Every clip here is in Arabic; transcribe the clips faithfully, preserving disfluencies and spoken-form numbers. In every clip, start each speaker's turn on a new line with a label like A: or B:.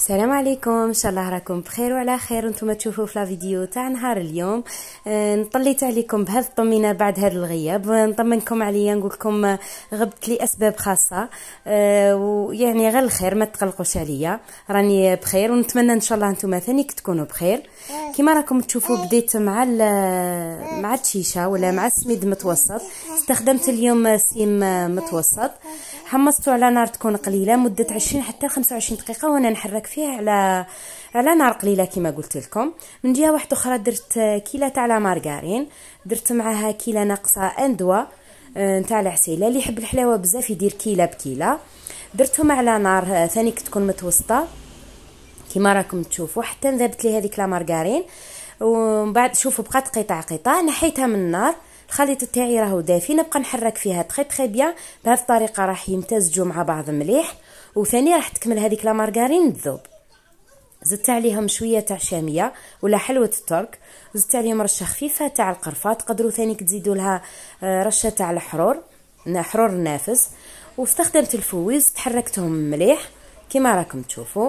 A: السلام عليكم، ان شاء الله راكم بخير وعلى خير. وانتم تشوفوا في لا فيديو تاع نهار اليوم. آه نطليت عليكم بهذه الطمينه بعد هذا الغياب، نطمنكم عليا نقول لكم غبت لي اسباب خاصه، آه ويعني غير الخير، ما تقلقوش عليا، راني بخير ونتمنى ان شاء الله انتم ثاني تكونوا بخير. كما راكم تشوفوا بديت مع مع الشيشه ولا مع السميد متوسط. استخدمت اليوم سيم متوسط، حمصته على نار تكون قليله مده عشرين حتى خمسة وعشرين دقيقه، وانا نحرك فيه على على نار قليله كما قلت لكم. من جهه واحده اخرى درت كيله تاع لا مارغارين، درت معها كيله ناقصه اندوا نتاع العسيله. اللي يحب الحلاوه بزاف يدير كيله بكيله. درتهم على نار ثاني تكون متوسطه كما راكم تشوفوا حتى ذابت لي هذيك لا مارغارين. ومن بعد شوفوا بقات قطع قطع، نحيتها من النار. الخليط تاعي راهو دافي، نبقى نحرك فيها تخي تخي بيان. بهذه الطريقه راح يمتزجوا مع بعض مليح، وثاني راح تكمل هذيك لا مارغارين تذوب. زدت عليهم شويه تاع شاميه ولا حلوه الترك، زدت عليهم رشه خفيفه تاع القرفه، تقدروا ثاني تزيدوا لها رشه تاع الحرور حرور نافس. واستخدمت الفويز، تحركتهم مليح كما راكم تشوفوا.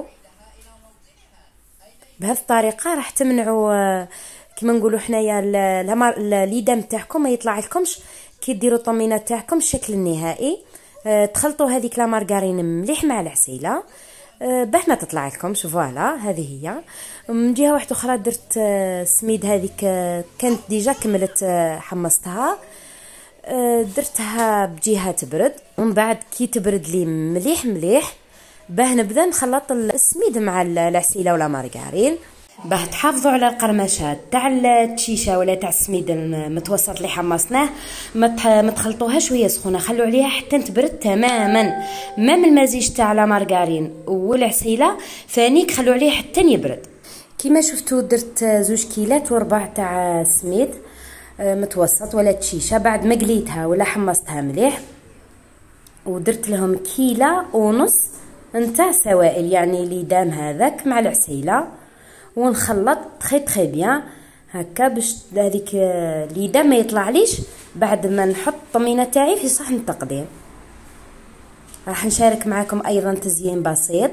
A: بهذه الطريقه راح تمنعوا كما نقولوا حنايا الليدام تاعكم ما يطلع لكمش كي ديروا الطمينه تاعكم الشكل النهائي. أه تخلطوا هذيك لا مارغارين مليح مع العسيله أه باه ما تطلع لكمش. فوالا هذه هي. من جهه واحده اخرى درت أه سميد هذيك أه كانت ديجا كملت أه حمصتها، أه درتها بجهه تبرد، ومن بعد كي تبرد لي مليح مليح باه نبدا نخلط السميد مع العسيله ولا مارغارين باه تحافظوا على القرمشه تاع الشيشه ولا تاع السميد المتوسط اللي حمصناه. ما تخلطوهاش وهي سخونه، خلوا عليها حتى تبرد تماما. مام المزيج تاع لا مارغارين والعسيله ثاني خلوا عليه حتى يبرد. كما شفتوا درت زوج كيلات وربع تاع السميد متوسط ولا تشيشه بعد ما قليتها ولا حمصتها مليح، ودرت لهم كيله ونص نتاع سوائل يعني ليدام هذاك مع العسيله، ونخلط تخي تخي بيان هكا باش هذيك ليدام ما يطلعليش. بعد ما نحط الطمينه تاعي في صحن التقديم، راح نشارك معكم ايضا تزيين بسيط.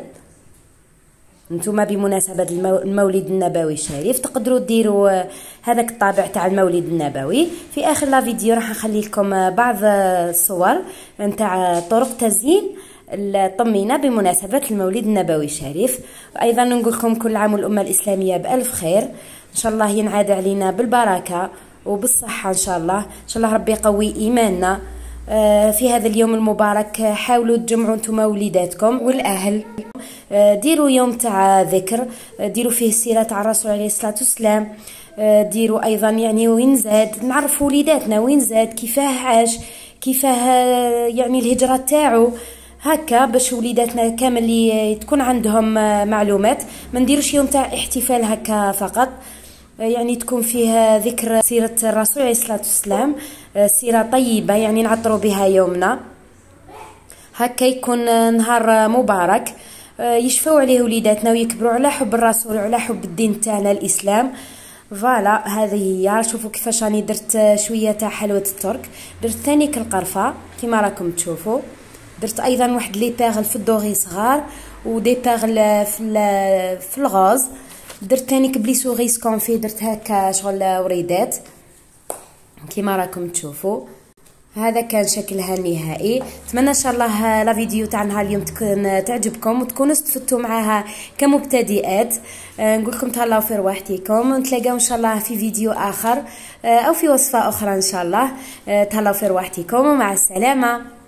A: نتوما بمناسبه المولد النبوي الشريف تقدروا ديروا هذاك الطابع تاع المولد النبوي. في اخر لا فيديو راح نخلي لكم بعض الصور نتاع طرق تزيين الطمينه بمناسبه المولد النبوي الشريف. وايضا نقول لكم كل عام والامه الاسلاميه بالف خير، ان شاء الله ينعاد علينا بالبركه وبالصحه ان شاء الله. ان شاء الله ربي يقوي ايماننا في هذا اليوم المبارك. حاولوا تجمعوا نتوما وليداتكم والاهل، ديروا يوم تاع ذكر، ديروا فيه السيره تاع الرسول عليه الصلاه والسلام، ديروا ايضا يعني وين زاد نعرفوا وليداتنا وين زاد كيفاه عاش كيفاه يعني الهجره تاعو هكا، باش وليداتنا كامل اللي تكون عندهم معلومات. ما نديروش يوم تاع احتفال هكا فقط، يعني تكون فيه ذكر سيرة الرسول عليه الصلاة والسلام، سيرة طيبة يعني نعطروا بها يومنا هكا، يكون نهار مبارك يشفوا عليه وليداتنا ويكبروا على حب الرسول وعلى حب الدين تاعنا الإسلام. فوالا هذه هي. شوفوا كيفاش راني درت شوية تاع حلوة الترك، درت ثاني كالقرفة كما راكم تشوفوا. درت ايضا واحد لي بيغل في الدوغي صغار ودي بيغل في في الغاز. درت ثاني كبلي سوغيس كونفي، درت هكا شغل وريدات كما راكم تشوفوا. هذا كان شكلها النهائي. اتمنى ان شاء الله لا فيديو تاع نهار اليوم تكون تعجبكم وتكونوا استفدتوا معها كمبتدئات. أه نقول لكم تهلاو في رواحتكم، ونتلاقاو ان شاء الله في فيديو اخر أه او في وصفه اخرى ان شاء الله. أه تهلاو في رواحتكم ومع السلامه.